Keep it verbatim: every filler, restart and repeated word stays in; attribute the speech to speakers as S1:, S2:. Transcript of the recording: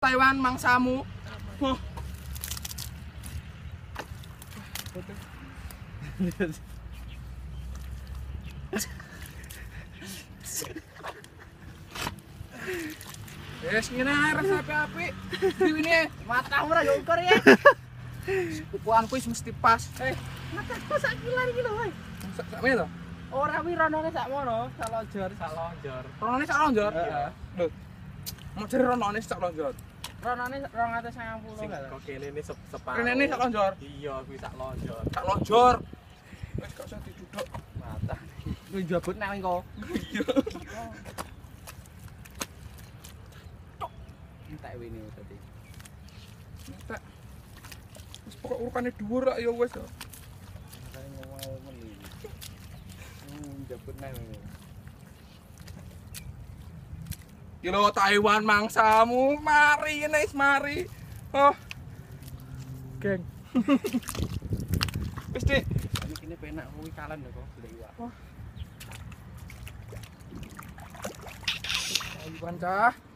S1: Taiwan mangsamu. Oh. Wes ngene ae rasa apik-apik. Diwine matamu ora yo ukur ya. Ukuran kuwi mesti pas. Eh,
S2: mataku sak kilan iki lho, woy.
S1: sak sak to?
S2: Ora wi ronone sak mono, sak lonjor, sak lonjor.
S1: Ronone sak lonjor. Iya. Lho. Mau cari ronone sak lonjor.
S2: Ronone dua ratus lima puluh
S3: Sing
S2: kan.
S3: kok kene ne separuh.
S1: Kene sak lonjor.
S3: Iya, kuwi sak lonjor.
S1: Sak lonjor. Wes gak usah diduduk.
S2: Mata. Kuwi jabut nek engko.
S1: Iya.
S2: Entek wene tadi.
S1: Entek. Wis pokok urukane dhuwur rak ya wis.
S2: Makane ngomong meni. Hmm, jabut nek wene.
S1: Kilo Taiwan mangsamu, mari ini mari. Oh. Geng. Wis, Dik.
S2: Ini kene penak kuwi kalan lho kok golek iwak.
S1: Taiwan cah.